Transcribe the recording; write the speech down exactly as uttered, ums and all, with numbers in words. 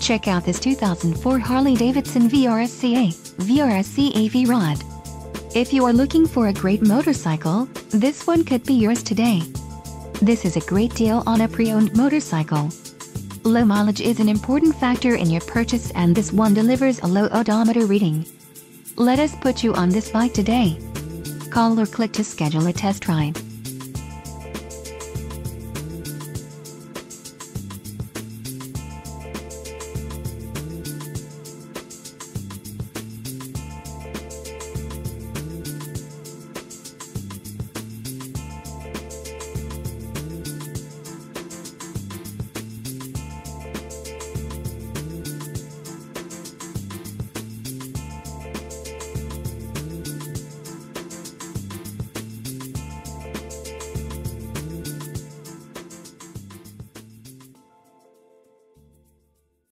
Check out this two thousand four Harley-Davidson V R S C A, V R S C A V-Rod. If you are looking for a great motorcycle, this one could be yours today. This is a great deal on a pre-owned motorcycle. Low mileage is an important factor in your purchase, and this one delivers a low odometer reading. Let us put you on this bike today. Call or click to schedule a test ride.